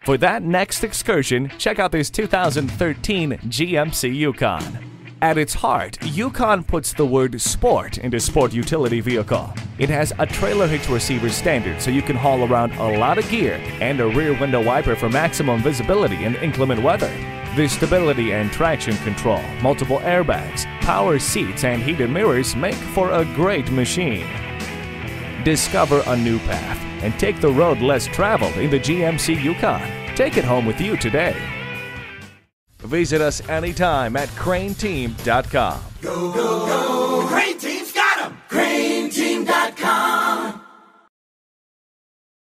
For that next excursion, check out this 2013 GMC Yukon. At its heart, Yukon puts the word sport into sport utility vehicle. It has a trailer hitch receiver standard so you can haul around a lot of gear and a rear window wiper for maximum visibility in inclement weather. The stability and traction control, multiple airbags, power seats, and heated mirrors make for a great machine. Discover a new path and take the road less traveled in the GMC Yukon. Take it home with you today. Visit us anytime at craneteam.com. Go, go, go!